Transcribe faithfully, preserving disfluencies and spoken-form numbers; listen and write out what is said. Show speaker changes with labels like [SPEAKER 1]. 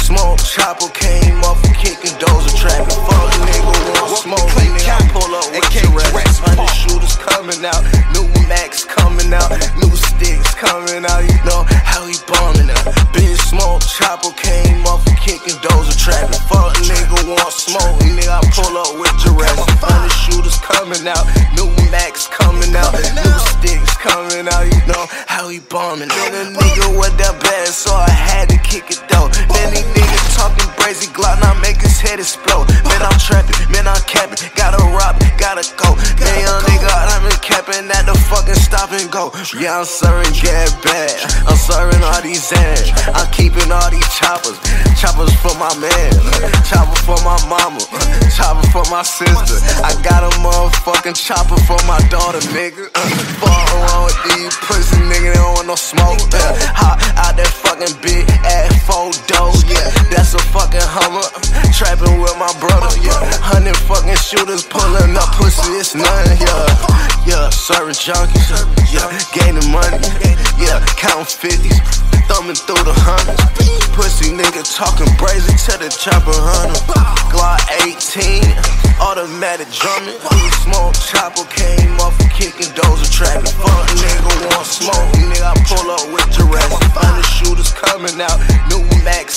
[SPEAKER 1] smoke chapo came off of kicking doors and trapping. Fuck nigga want smoke, nigga. I pull up with your rest. Hundred shooters coming out, new Max coming out, new sticks coming out. You know how he bombing out. Big smoke chapo came off of kicking doors and trapping. Fuck nigga want smoke, nigga. I pull up with your rest. Hundred shooters coming out, new Max coming out, new sticks coming out. You know how he bombing out. Then a nigga with that bad, so I had to kick it though. Then these niggas talking brazy Glock, now make his head explode. Man, I'm trapping, man, I'm capping, gotta rob it, gotta go. Man, young nigga, I've been capping at the fucking stop and go. Yeah, I'm serving get bad, I'm serving all these ends. I'm keeping all these choppers, choppers for my man, chopper for my mama, chopper for my sister. I got a motherfucking chopper for my daughter, nigga. Fuck wrong with these pussy nigga, they don't want no smoke. Yeah, hot out that fucking big ass photo, yeah, that's a fucking Hummer. Trapping with my brother, yeah. Hundred fucking shooters pulling up pussy, it's nothing, yeah. Yeah, serving junkies, yeah, gaining money, yeah, counting fifties, thumbing through the hundreds. Pussy nigga talking brazy to the chopper hundred. Glock eighteen, automatic drumming. Smoke chopper came off of kicking doors and trapping. Fuck nigga want smoke, nigga. I pull up with your rest. Hundred shooters coming out, new Max